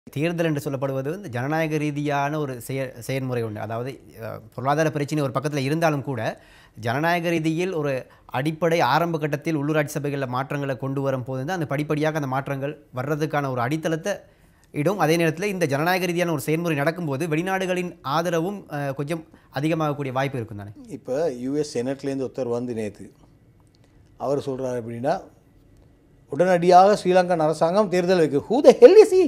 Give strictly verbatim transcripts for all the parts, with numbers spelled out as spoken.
தேர்தல் என்று சொல்லப்படுவது வந்து ஜனநாயக ரீதியான ஒரு செய செயல்முறை உண்டு. அதாவது பொருளாதார பிரச்சனை ஒரு பக்கத்தில் இருந்தாலும் கூட ஜனநாயக ரீதியில் ஒரு அடிப்படை ஆரம்ப கட்டத்தில் உள்ளூராட்சி சபைகளில் மாற்றங்களை கொண்டு வரும் போது தான் அந்த படிப்படியாக அந்த மாற்றங்கள் வர்றதுக்கான ஒரு அடித்தளத்தை இடும். அதே நேரத்தில் இந்த ஜனநாயக ரீதியான ஒரு செயல்முறை நடக்கும்போது வெளிநாடுகளின் ஆதரவும் கொஞ்சம் அதிகமாகக்கூடிய வாய்ப்பு இருக்கும் தானே. இப்போ யூஎஸ் செனட்லேருந்து ஒருத்தர் வந்து நேற்று அவர் சொல்கிறார் அப்படின்னா உடனடியாக ஸ்ரீலங்கன் அரசாங்கம் தேர்தல் வைக்கும். Who the hell is he?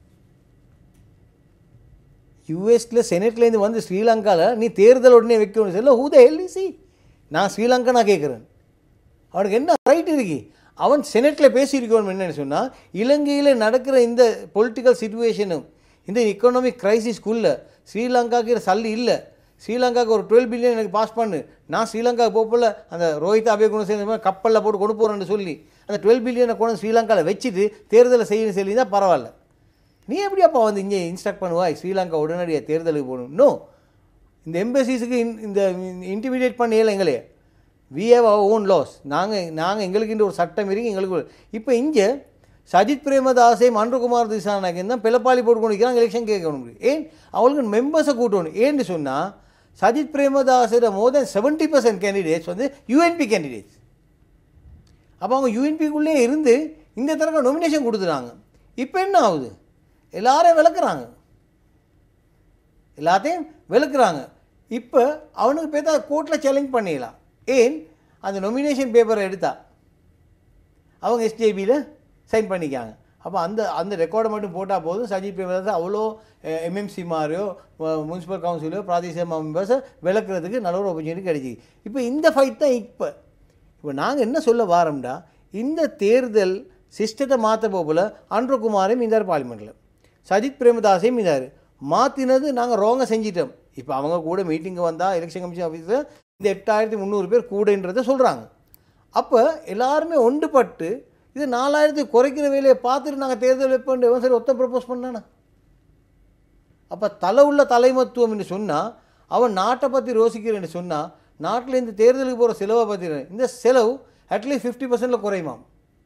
யூஎஸில் செனட்லேருந்து வந்து ஸ்ரீலங்காவில் நீ தேர்தல் உடனே வைக்கணும்னு சொல்ல who the hell is he? நான் ஸ்ரீலங்கா நான் கேட்குறேன், அவனுக்கு என்ன ரைட் இருக்கு? அவன் செனட்டில் பேசியிருக்கணும். என்னென்னு சொன்னால் இலங்கையில் நடக்கிற இந்த பொலிட்டிக்கல் சிச்சுவேஷனும் இந்த எக்கனாமிக் கிரைசிஸ்க்குள்ளே ஸ்ரீலங்காவுக்கு சல்லி இல்லை, ஸ்ரீலங்காவுக்கு ஒரு டுவெல் பில்லியன் எனக்கு பாஸ் பண்ணு, நான் ஸ்ரீலங்காவுக்கு போகல அந்த ரோஹித் அபே குணசேகர கப்பலில் போட்டு கொண்டு போகிறேன்னு சொல்லி அந்த டுவெல் பில்லியனை கொண்டு ஸ்ரீலங்காவில் வச்சுட்டு தேர்தலை செய்யணும் சொல்லி தான் பரவாயில்ல. நீ எப்படி அப்போ வந்து இங்கே இன்ஸ்ட்ரக்ட் பண்ணுவாய் ஸ்ரீலங்கா உடனடியாக தேர்தலுக்கு போகணும்? நோ, இந்த எம்பசிஸுக்கு இந்த இன்டிமிடேட் பண்ணல எங்களே. We have our own laws. நாங்கள் நாங்கள் எங்களுக்குன்ற ஒரு சட்டம் இருக்குது எங்களுக்கு. இப்போ இங்கே சஜித் பிரேமதாசை மன்றகுமார் திசாநாயகன் தான் பிளப்பாளி போட்டு கொண்டு வைக்கிறாங்க எலெக்ஷன் கேட்கணும். ஏன் அவங்களுக்கு மெம்பர்ஸை கூட்டணும்? ஏன்னு சொன்னால் சஜித் பிரேமதாசோட more than seventy percent candidates வந்து யூஎன்பி கேண்டிடேட்ஸ். அப்போ அவங்க யூஎன்பிக்குள்ளே இருந்து இந்த தடவை நொமினேஷன் கொடுத்துட்டாங்க. இப்போ என்ன ஆகுது? எல்லாரையும் விளக்குறாங்க, எல்லாத்தையும் விளக்குறாங்க. இப்போ அவனுக்கு பேர்த்தா கோர்ட்டில் சேலஞ்ச் பண்ணிடலாம். ஏன் அந்த நொமினேஷன் பேப்பரை எடுத்தா அவங்க எஸ்ஜேபியில் சைன் பண்ணிக்காங்க. அப்போ அந்த அந்த ரெக்கார்டை மட்டும் போட்டால் போதும் சஜித் பிரேமதாஸ் அவ்வளோ எம்எம்சி மாதிரியோ முனிசிபல் கவுன்சிலோ பிராதேசிக மெம்பர்ஸை விளக்குறதுக்கு நல்ல ஒரு ஆப்பர்ச்சுனிட்டி கிடைச்சி. இப்போ இந்த ஃபைட் தான். இப்போ இப்போ நாங்கள் என்ன சொல்ல வாரோம்டா, இந்த தேர்தல் சிஸ்டத்தை மாற்ற போகல அன்றகுமாரையும் இருந்தார் பார்லிமெண்ட்டில், சஜித் பிரேமதாஸையும் இருந்தார். மாற்றினது நாங்கள் ரோங்க செஞ்சிட்டோம். இப்போ அவங்க கூட மீட்டிங்கு வந்தால் எலெக்ஷன் கமிஷன் ஆஃபீஸில் இந்த எட்டாயிரத்தி முந்நூறு பேர் கூடன்றதை சொல்கிறாங்க. அப்போ எல்லாருமே ஒன்றுபட்டு இது நாலாயிரத்து குறைக்கிற வேலையை பார்த்துட்டு நாங்கள் தேர்தல் வைப்போம் எவன் சரி ஒருத்தன் ப்ரப்போஸ் பண்ணானா? அப்போ தலை உள்ள தலைமத்துவம் என்று சொன்னால் அவன் நாட்டை பற்றி யோசிக்கிறேன்னு சொன்னால் நாட்டில் இந்த தேர்தலுக்கு போகிற செலவை பற்றி இந்த செலவு அட்லீஸ்ட் ஃபிஃப்டி பர்சன்டில் குறையுமாம்.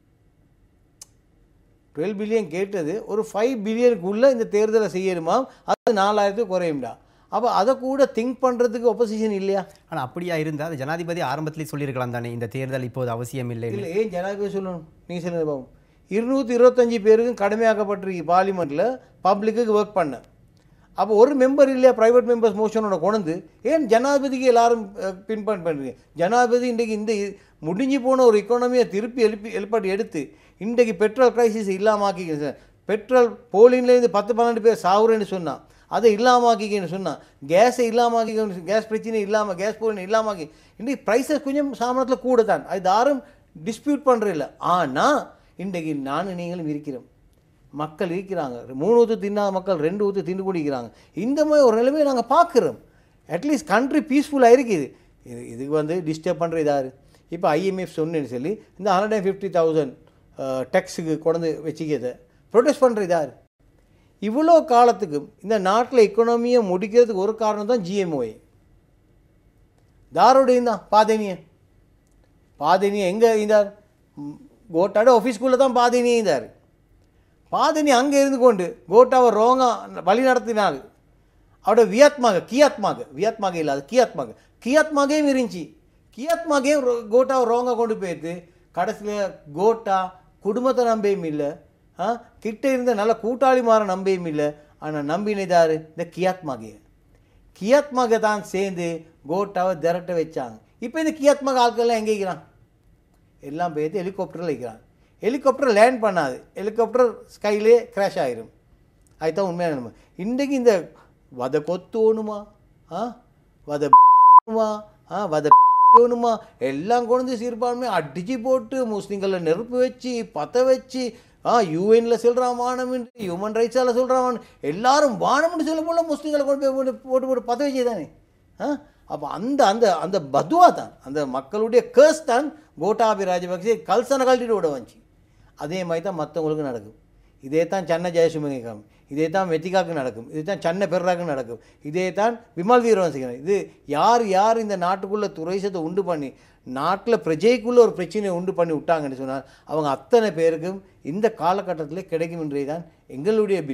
டுவெல் பில்லியன் கேட்டது ஒரு ஃபைவ் பில்லியனுக்குள்ளே இந்த தேர்தலை செய்யணுமா, அது நாலாயிரத்துக்கு குறையும்டா. அப்போ அதை கூட திங்க் பண்ணுறதுக்கு ஒப்போசிஷன் இல்லையா? ஆனால் அப்படியா இருந்தால் அது ஜனாதிபதி ஆரம்பத்திலே சொல்லியிருக்கலாம் தானே இந்த தேர்தல் இப்போது அவசியம் இல்லை. இல்லை, ஏன் ஜனாதிபதி சொல்லணும்? நீங்கள் சொல்லுங்க பாவம். இருநூற்றி இருபத்தஞ்சி பேருக்கும் கடமையாக்கப்பட்டிருக்கு பார்லிமெண்ட்டில் பப்ளிக்கு ஒர்க் பண்ண. அப்போ ஒரு மெம்பர் இல்லையா ப்ரைவேட் மெம்பர்ஸ் மோஷனோட கொண்டு ஏன் ஜனாதிபதிக்கு எல்லாரும் பின்பன் பண்ணுறீங்க? ஜனாதிபதி இன்றைக்கு இந்த முடிஞ்சு போன ஒரு எக்கானமியை திருப்பி எழுப்பி எழுப்பாட்டி எடுத்து இன்றைக்கு பெட்ரோல் கிரைசிஸ் இல்லாமாக்கிக்க சார். பெட்ரோல் போலின்லேருந்து பத்து பன்னெண்டு பேர் சாவுறேன்னு சொன்னால் அதை இல்லாமாக்கிக்கன்னு சொன்னால் கேஸை இல்லாமாக்கிக்க, கேஸ் பிரச்சனை இல்லாமல் கேஸ் போலின் இல்லாமாக்கி இன்றைக்கு ப்ரைஸஸ் கொஞ்சம் சாமானத்தில் கூட தான், அது யாரும் டிஸ்பியூட் பண்ணுறதில்ல. ஆனால் இன்றைக்கு நானும் நீங்களும் இருக்கிறோம், மக்கள் இருக்கிறாங்க, மூணு ஊற்று தின்னாத மக்கள் ரெண்டு ஊற்று தின்னு குடிக்கிறாங்க. இந்த மாதிரி ஒரு நிலைமையை நாங்கள் பார்க்குறோம். அட்லீஸ்ட் கண்ட்ரி பீஸ்ஃபுல்லாக இருக்குது. இது இதுக்கு வந்து டிஸ்டர்ப் பண்ணுற இதாரு? இப்போ ஐஎம்எஃப் சொன்னேன்னு சொல்லி இந்த ஹண்ட்ரட் அண்ட் ஃபிஃப்டி தௌசண்ட் டேக்ஸுக்கு கொண்டு வச்சுக்கிறத ப்ரொடெஸ்ட் பண்ணுற இதாரு? இவ்வளோ காலத்துக்கு இந்த நாட்டில் எக்கனாமியை முடிக்கிறதுக்கு ஒரு காரணம் தான் ஜிஎம்ஓஏ. தாரோடையும் தான் பாதனிய பாதனியை எங்கே இருந்தார்? கோட்டாட ஆஃபீஸ்குள்ளே தான் பாதனியே இருந்தார். பாதனி அங்கே இருந்து கொண்டு கோட்டாவை ரோங்காக வழி நடத்தினார். அவட வியத்மாக கியாத்மாக வியத்மாக இல்லாத கியாத்மாக கியாத்மாகையும் இருந்துச்சு. கியாத்மாகையும் கோட்டாவை ரோங்காக கொண்டு போயிட்டு கடைசியில் கோட்டா குடும்பத்தை நம்பியும் இல்லை, ஆ கிட்ட இருந்த நல்ல கூட்டாளி மாற நம்பியும் இல்லை. ஆனால் நம்பினதார் இந்த கியாத்மாகையை. கியாத்மாக தான் சேர்ந்து கோட்டாவை திரட்ட வச்சாங்க. இப்போ இந்த கியாத்மாக ஆட்கள்லாம் எங்கே இருக்கிறான்? எல்லாம் போய்த்து ஹெலிகாப்டரில் வைக்கிறான். ஹெலிகாப்டர் லேண்ட் பண்ணாது, ஹெலிகாப்டர் ஸ்கைலே கிராஷ் ஆகிரும். அதுதான் உண்மையான நம்ம. இன்றைக்கு இந்த வத கொத்தோணுமா, ஆ வத மா ஆ வத ோணுமா எல்லாம் கொண்டு சிறுபான்மை அடிச்சு போட்டு முஸ்லீம்களை நெருப்பு வச்சு பற்ற வச்சு ஆ யூஎனில் சொல்கிறான் வானம்ன்று, ஹியூமன் ரைட்ஸால் சொல்கிறான் எல்லாரும் வானம்னு சொல்ல போல முஸ்லீம்களை கொண்டு போய் போட்டு போட்டு பற்ற வச்சு தானே. ஆ அப்போ அந்த அந்த அந்த பத்வா தான், அந்த மக்களுடைய கேர்ஸ் தான் கோட்டாபய ராஜபக்சே கல்சனை கழட்டிட்டு விட வந்துச்சு. அதே மாதிரி தான் மற்றவங்களுக்கு நடக்கும். இதே தான் சென்னை ஜெயசுமணிக்காம், இதே தான் மெத்திகாவுக்கு நடக்கும், இதே தான் சென்னை பெர்ராக்கு நடக்கும், இதே தான் விமல் வீரவன்சிக்கு. இது யார் யார் இந்த நாட்டுக்குள்ளே துறைசத்தை உண்டு பண்ணி நாட்டில் பிரஜைக்குள்ளே ஒரு பிரச்சனையை உண்டு பண்ணி விட்டாங்கன்னு சொன்னால் அவங்க அத்தனை பேருக்கும் இந்த காலகட்டத்தில் கிடைக்கும் என்றே தான் எங்களுடைய பிலீஃப்.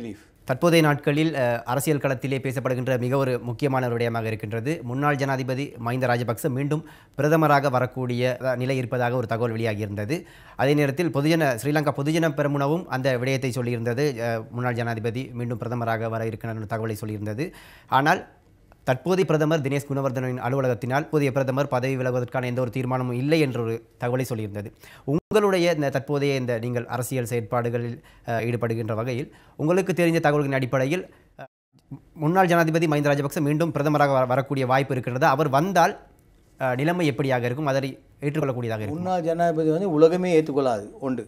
தற்போதைய நாட்களில் அரசியல் களத்திலே பேசப்படுகின்ற மிக ஒரு முக்கியமான ஒரு விடயமாக இருக்கின்றது. முன்னாள் ஜனாதிபதி மஹிந்த ராஜபக்ச மீண்டும் பிரதமராக வரக்கூடிய நிலை இருப்பதாக ஒரு தகவல் வெளியாகியிருந்தது. அதே நேரத்தில் பொதுஜன ஸ்ரீலங்கா பொதுஜன பெரமுனவும் அந்த விடயத்தை சொல்லியிருந்தது. முன்னாள் ஜனாதிபதி மீண்டும் பிரதமராக வர இருக்கிற தகவலை சொல்லியிருந்தது. ஆனால் தற்போதைய பிரதமர் தினேஷ் குணவர்தனின் அலுவலகத்தினால் புதிய பிரதமர் பதவி விலகுவதற்கான எந்த ஒரு தீர்மானமும் இல்லை என்ற ஒரு தகவலை சொல்லியிருந்தது. உங்களுடைய இந்த தற்போதைய இந்த நீங்கள் அரசியல் செயற்பாடுகளில் ஈடுபடுகின்ற வகையில் உங்களுக்கு தெரிந்த தகவல்களின் அடிப்படையில் முன்னாள் ஜனாதிபதி மஹிந்த ராஜபக்ச மீண்டும் பிரதமராக வரக்கூடிய வாய்ப்பு இருக்கின்றது. அவர் வந்தால் நிலைமை எப்படியாக இருக்கும், அதை ஏற்றுக்கொள்ளக்கூடியதாக இருக்கும்? முன்னாள் ஜனாதிபதி வந்து உலகமே ஏற்றுக்கொள்ளாது ஒன்று,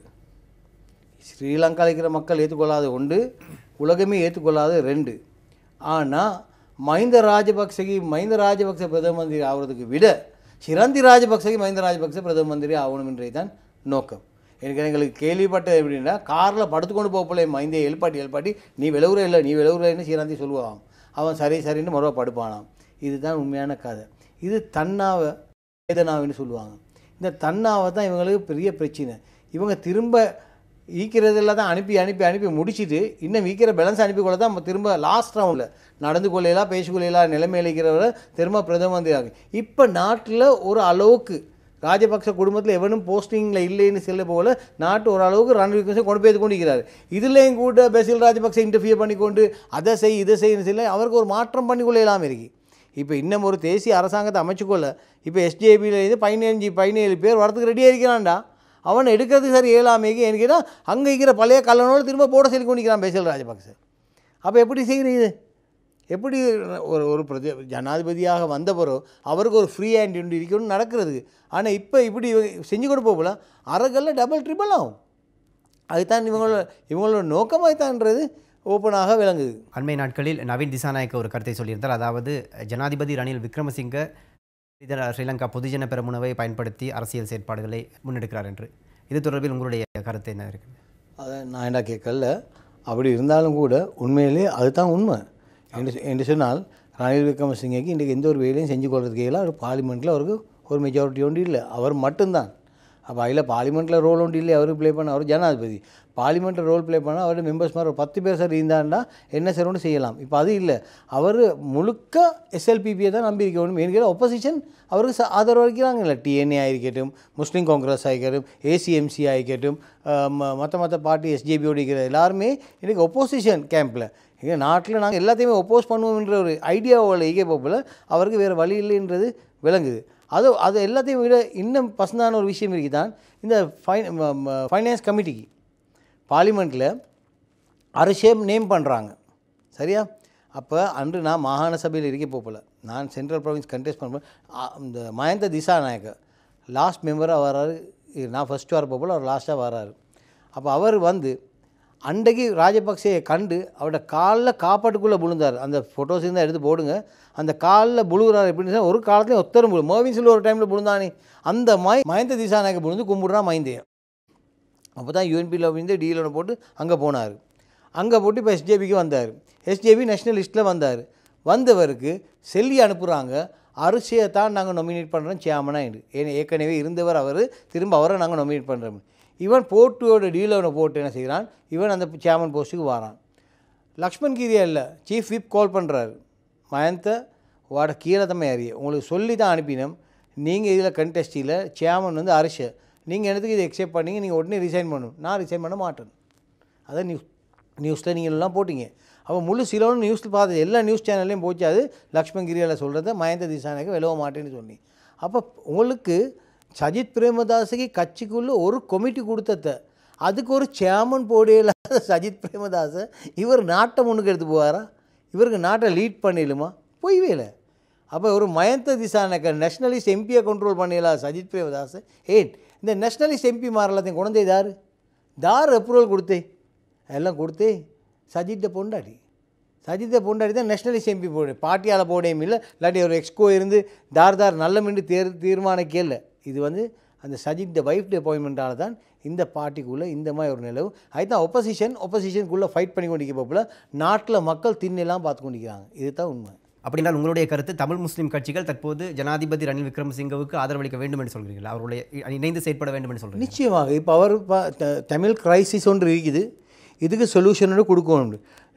ஸ்ரீலங்காவில் இருக்கிற மக்கள் ஏற்றுக்கொள்ளாது ஒன்று, உலகமே ஏற்றுக்கொள்ளாது ரெண்டு. ஆனால் மஹிந்த ராஜபக்சகி மஹிந்த ராஜபக்ச பிரதம மந்திரி ஆகிறதுக்கு விட சிரந்தி ராஜபக்சகி மஹிந்த ராஜபக்ச பிரதம மந்திரி ஆகணும் என்றே தான் நோக்கம். எனக்கு எங்களுக்கு கேள்விப்பட்டது எப்படின்னா, காரில் படுத்துக்கொண்டு போகல மஹிந்தே எழுப்பாட்டி எழுப்பாட்டி நீ விளவுற இல்லை நீ விளவுறன்னு சிரந்தி சொல்லுவான். அவன் சரி சரின்னு மறுவா படுப்பானான். இதுதான் உண்மையான கதை. இது தன்னாவை வேதனாவின்னு சொல்லுவாங்க. இந்த தன்னாவை தான் இவங்களுக்கு பெரிய பிரச்சனை. இவங்க திரும்ப ஈக்கிறதெல்லாம் தான் அனுப்பி அனுப்பி அனுப்பி முடிச்சுட்டு இன்னும் ஈக்கிற பேலன்ஸ் அனுப்பி கொள்ள தான் திரும்ப லாஸ்ட் ரவுண்டில் நடந்து கொள்ளையெல்லாம் பேசிக்கொள்ளையெல்லாம் நிலைமையில் இருக்கிறவரை திரும்ப பிரதம மந்திரி ஆகும். இப்போ நாட்டில் ஒரு அளவுக்கு ராஜபக்ச குடும்பத்தில் எவனும் போஸ்டிங்கில் இல்லைன்னு சொல்ல போல நாட்டு ஒரு அளவுக்கு ரன் விக்ரமசிங்க கொண்டு போய் கொண்டிருக்கிறார். இதுலேயும் கூட பெசில் ராஜபக்ச இன்டர்ஃபியர் பண்ணிக்கொண்டு அதை செய் இதை செய்யணும் சொல்ல அவருக்கு ஒரு மாற்றம் பண்ணிக்கொள்ளலாம் இருக்கு. இப்போ இன்னும் ஒரு தேசிய அரசாங்கத்தை அமைச்சுக்கொள்ள இப்போ எஸ்ஜேபியிலேருந்து பதினஞ்சு பதினேழு பேர் வரத்துக்கு ரெடியாக இருக்கிறான்டா. அவன் எடுக்கிறதுக்கு சரி ஏழாமைக்கு எனக்கு கேட்டால் அங்கே இருக்கிற பழைய கல்லனோடு திரும்ப போட சொல்லி கொண்டிருக்கிறான் பெசில் ராஜபக்ச. அப்போ எப்படி செய்கிறது? எப்படி ஒரு ஒரு பிரதி ஜனாதிபதியாக வந்த பிறகு அவருக்கு ஒரு ஃப்ரீ ஹேண்ட் ஒன்று இருக்கணும்னு நடக்கிறது. ஆனால் இப்போ இப்படி செஞ்சு கொண்டு போகல அறகல்ல டபுள் ட்ரிபிள் ஆகும். அதுதான் இவங்களோட இவங்களோட நோக்கமாகத்தான்றது ஓப்பனாக விளங்குது. அண்மை நாட்களில் நவீன் திசாநாயக்க ஒரு கருத்தை சொல்லியிருந்தார். அதாவது ஜனாதிபதி ரணில் விக்ரமசிங்க ஸ்ரீலங்கா பொதுஜன பெரமுனவை பயன்படுத்தி அரசியல் செயற்பாடுகளை முன்னெடுக்கிறார் என்று. இது தொடர்பில் உங்களுடைய கருத்து என்ன இருக்குது? அதை நான் என்ன கேட்கல. அப்படி இருந்தாலும் கூட உண்மையிலே அதுதான் உண்மை என்று என்று சொன்னால் ரணில் விக்ரமசிங்கக்கு இன்றைக்கு எந்த ஒரு வேலையும் செஞ்சு கொள்றதுக்கு இல்லை. அவர் பார்லிமெண்ட்டில் அவருக்கு ஒரு மெஜாரிட்டி ஒன்று இல்லை, அவர் மட்டும்தான். அப்போ அதில் பார்லிமெண்ட்டில் ரோல் ஒன்று இல்லை அவர் ப்ளே பண்ண. அவர் ஜனாதிபதி பார்லிமெண்ட்டில் ரோல் ப்ளே பண்ணால் அவருடைய மெம்பர்ஸ் மாதிரி ஒரு பத்து பேர் சார் இருந்தாண்டா என்ன சார் ஒன்று செய்யலாம். இப்போ அது இல்லை. அவர் முழுக்க எஸ்எல்பிபியை தான் நம்பி இருக்கணும். ஏன்னு கேட்டால் ஒப்போசிஷன் அவருக்கு ச ஆதரவு வைக்கிறாங்க இல்லை. டிஎன்ஏ ஆகிருக்கட்டும், முஸ்லீம் காங்கிரஸ் ஆகிக்கட்டும், ஏசிஎம்சி ஆகிக்கட்டும், மற்ற மற்ற பார்ட்டி எஸ்ஜேபியோடு இருக்கிற எல்லாருமே இன்றைக்கி ஒப்போசிஷன் கேம்பில் எங்கள் நாட்டில் நாங்கள் எல்லாத்தையுமே ஒப்போஸ் பண்ணுவோம்ன்ற ஒரு ஐடியாவில் ஈகே போப்பில் அவருக்கு வேறு வழி இல்லைன்றது விளங்குது. அது அது எல்லாத்தையும் விட இன்னும் பசந்தான ஒரு விஷயம் இருக்குது தான் இந்த ஃபை ஃபைனான்ஸ் கமிட்டிக்கு பார்லிமெண்ட்டில் அரசேம் நேம் பண்ணுறாங்க சரியா. அப்போ அன்று நான் மாகாண சபையில் இருக்க போகல, நான் சென்ட்ரல் ப்ராவின்ஸ் கண்டெஸ்ட் பண்ணுவேன். இந்த மஹிந்த திசாநாயக்க லாஸ்ட் மெம்பராக வர்றாரு. நான் ஃபஸ்ட்டு வர போகல, அவர் லாஸ்ட்டாக வர்றாரு. அப்போ அவர் வந்து அன்றைக்கு ராஜபக்சேயை கண்டு அவரோட காலில் காப்பாட்டுக்குள்ளே விழுந்தார். அந்த ஃபோட்டோஸ் இருந்தால் எடுத்து போடுங்க. அந்த காலில் விழுகிறார். எப்படின்னு சொன்னால் ஒரு காலத்துலேயும் ஒத்தரும் விழு மோவின் சில ஒரு டைமில் விழுந்தானே அந்த மாய் மஹிந்த திசாநாயக்க விழுந்து கும்பிட்றான் மஹிந்தையை. அப்போ தான் யூஎன்பியில் வந்து டீலோட போட்டு அங்கே போனார். அங்கே போட்டு இப்போ எஸ்ஜேபிக்கு வந்தார். எஸ்ஜேபி நேஷ்னல் லிஸ்ட்டில் வந்தார். வந்தவருக்கு செல்லி அனுப்புகிறாங்க, அரிசியை தான் நாங்கள் நொமினேட் பண்ணுறோம் சேமனாக. ஏன்னா ஏற்கனவே இருந்தவர் அவர், திரும்ப அவரை நாங்கள் நொமினேட் பண்ணுறோம். இவன் போட்டுவோட டீலோட போட்டு என்ன செய்கிறான், இவன் அந்த சேர்மன் போஸ்ட்டுக்கு வரான். லக்ஷ்மண் கிரியா இல்லை, சீஃப் விப் கால் பண்ணுறாரு. மயந்த வாட கீழே தான் அறிய உங்களுக்கு சொல்லி தான் அனுப்பினோம். நீங்கள் இதில் கண்டெஸ்டில் சேர்மன் வந்து அரிசி நீங்கள் எனக்கு இதை எக்ஸெப்ட் பண்ணிங்க, நீங்கள் உடனே ரிசைன் பண்ணணும். நான் ரிசைன் பண்ண மாட்டேன். அதான் நியூஸ் நியூஸில் நீங்கள் எல்லாம் போட்டிங்க. அப்போ முழு சிலோன்னு நியூஸில் பார்த்து எல்லா நியூஸ் சேனல்லையும் போச்சு. அது லக்ஷ்மண் கிரியாவில் சொல்கிறத மஹிந்த திசாநாயக்க விலவ மாட்டேன்னு சொன்னி. அப்போ உங்களுக்கு சஜித் பிரேமதாஸுக்கு கட்சிக்குள்ளே ஒரு கமிட்டி கொடுத்தத அதுக்கு ஒரு சேர்மன் போடே இல்லாத சஜித் பிரேமதாஸை இவர் நாட்டை முன்னுக்கு எடுத்து போவாரா? இவருக்கு நாட்டை லீட் பண்ணிடலுமா? போய்வே இல்லை. அப்போ ஒரு மஹிந்த திசாநாயக்க நேஷ்னலிஸ்ட் எம்பியை கண்ட்ரோல் பண்ணிடலாம் சஜித் பிரேமதாஸ். ஏன் இந்த நேஷ்னலிஸ்ட் எம்பி மாறலாத்தையும் குழந்தை தார் தார் அப்ரூவல் கொடுத்தே எல்லாம் கொடுத்தே சஜித்தை பொண்டாடி சஜித்தை பொண்டாடி தான் நேஷ்னலிஸ்ட் எம்பி போடு பார்ட்டியால் போடையும் இல்லை. இல்லாட்டி ஒரு எக்ஸ்கோ இருந்து தார் தார் நல்ல மின்று தேர் தீர்மானிக்க இல்லை. இது வந்து அந்த சஜித் வைஃப் அப்பாயின்மெண்ட்டால் தான் இந்த பார்ட்டிக்குள்ளே இந்த மாதிரி ஒரு நிலவு. அதுதான் ஒப்போசிஷன் ஒப்போசிஷனுக்குள்ளே ஃபைட் பண்ணி கொண்டிருக்க போகல நாட்டில் மக்கள் தின்னெல்லாம் பார்த்து கொண்டிருக்கிறாங்க. இதுதான் உண்மை. அப்படின்னால் உங்களுடைய கருத்து தமிழ் முஸ்லீம் கட்சிகள் தற்போது ஜனாதிபதி ரணில் விக்ரமசிங்கவுக்கு ஆதரவளிக்க வேண்டும் என்று சொல்கிறீர்கள், அவருடைய இணைந்து செயற்பட வேண்டும் என்று சொல்கிறீர்கள்? நிச்சயமாக. இப்போ அவர் தமிழ் கிரைசிஸ் ஒன்று இருக்குது, இதுக்கு சொல்யூஷன் கொடுக்கணும்.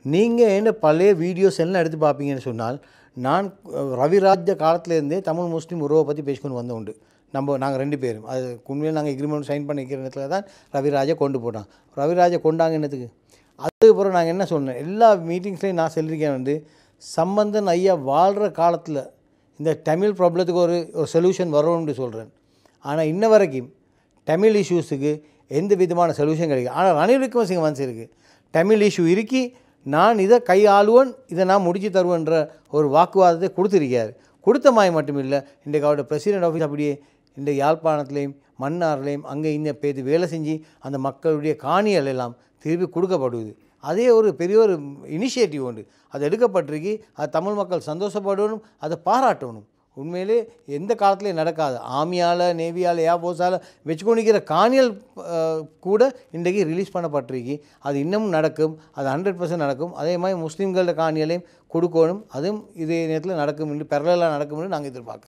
நீங்கள் என்ன பழைய வீடியோஸ் எல்லாம் எடுத்து பார்ப்பீங்கன்னு சொன்னால் நான் ரவிராஜ காலத்துலேருந்தே தமிழ் முஸ்லீம் உறவை பற்றி பேசிக்கொண்டு வந்த உண்டு. நம்ம நாங்கள் ரெண்டு பேரும் அது உண்மையில் நாங்கள் எக்ரிமெண்ட் சைன் பண்ணிக்கிற நேரத்தில் தான் ரவிராஜை கொண்டு போட்டான். ரவிராஜை கொண்டாங்க என்னத்துக்கு? அதுக்கப்புறம் நாங்கள் என்ன சொன்னேன், எல்லா மீட்டிங்ஸ்லையும் நான் சொல்லியிருக்கேன் வந்து சம்பந்தன் ஐயா வாழ்கிற காலத்தில் இந்த தமிழ் ப்ராப்ளத்துக்கு ஒரு ஒரு சொல்யூஷன் வரும்னு சொல்கிறேன். ஆனால் இன்ன வரைக்கும் தமிழ் இஷ்யூஸுக்கு எந்த விதமான சொல்யூஷன் கிடைக்கும். ஆனால் ரணில் விக்ரமசிங்க மனசு தமிழ் இஷ்யூ இருக்கி நான் இதை கை ஆளுவன், இதை நான் முடிச்சு தருவேன்ற ஒரு வாக்குவாதத்தை கொடுத்துருக்காரு. கொடுத்த மாய் மட்டும் இல்லை, இன்றைக்கு அவரோட பிரசிடென்ட் ஆஃபீஸ் அப்படியே இந்த யாழ்ப்பாணத்துலேயும் மன்னார்லேயும் அங்கே இன்ன பேத்து வேலை செஞ்சு அந்த மக்களுடைய காணிகள் எல்லாம் திருப்பி கொடுக்கப்படுது. அதே ஒரு பெரிய ஒரு இனிஷியேட்டிவ் உண்டு, அது எடுக்கப்பட்டிருக்கு. அது தமிழ் மக்கள் சந்தோஷப்படணும், அதை பாராட்டணும். உண்மையிலே எந்த காலத்துலேயும் நடக்காது. ஆர்மியால் நேவியால் ஏர்ஃபோர்ஸால் வச்சுக்கொண்டிருக்கிற காணியல் கூட இன்றைக்கு ரிலீஸ் பண்ணப்பட்டிருக்கு. அது இன்னமும் நடக்கும், அது ஹண்ட்ரட் பர்சன்ட் நடக்கும். அதே மாதிரி முஸ்லீம்களோட காணியலையும் கொடுக்கணும், அதுவும் இதே நேரத்தில் நடக்கும் என்று பெரலாக நடக்கும் என்று நாங்கள் எதிர்பார்க்குறோம்.